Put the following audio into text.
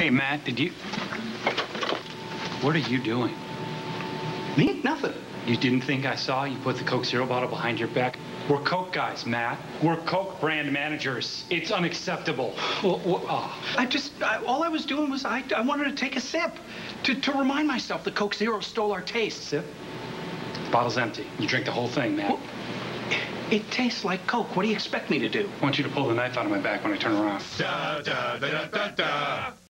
Hey, Matt, what are you doing? Me? Nothing. You didn't think I saw you put the Coke Zero bottle behind your back? We're Coke guys, Matt. We're Coke brand managers. It's unacceptable. All I was doing was I wanted to take a sip to remind myself that Coke Zero stole our taste. Sip? The bottle's empty. You drink the whole thing, Matt. Well, it tastes like Coke. What do you expect me to do? I want you to pull the knife out of my back when I turn around. Da, da, da, da, da, da.